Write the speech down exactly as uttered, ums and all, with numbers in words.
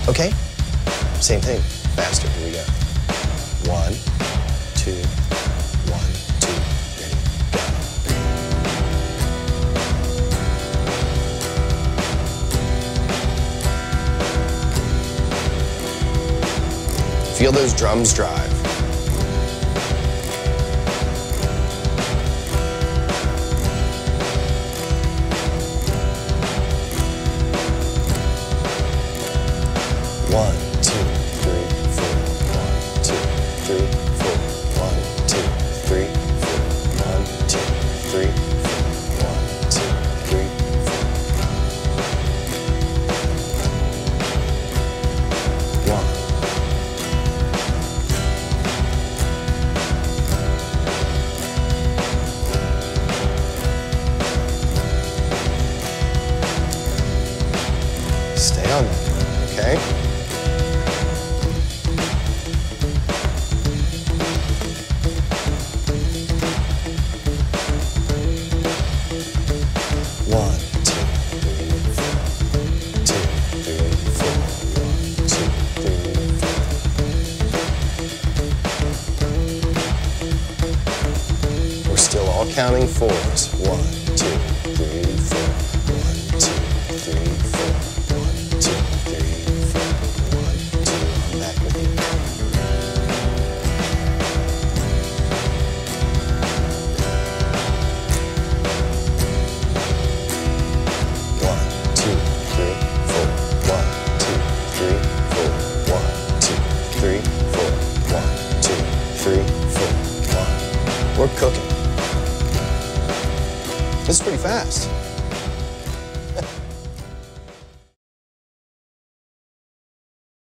Okay? Same thing, faster, here we go. One, two, one, two, ready, go. Feel those drums drive. One, two, three, four. One, two, three, four. One, two, three, four. One, two, three, four. One, two, three, four. One. Stay on that, okay? One, two, three, four. Two, three, four. One, two, three, four. We're still all counting fours. One, two, three, four. One, two, three, four. One, two, three, four. One, two. I'm back with you. One, two, three, four. One, two, three, four. One, two, three, four. One, two, three, four. One. We're cooking. This is pretty fast.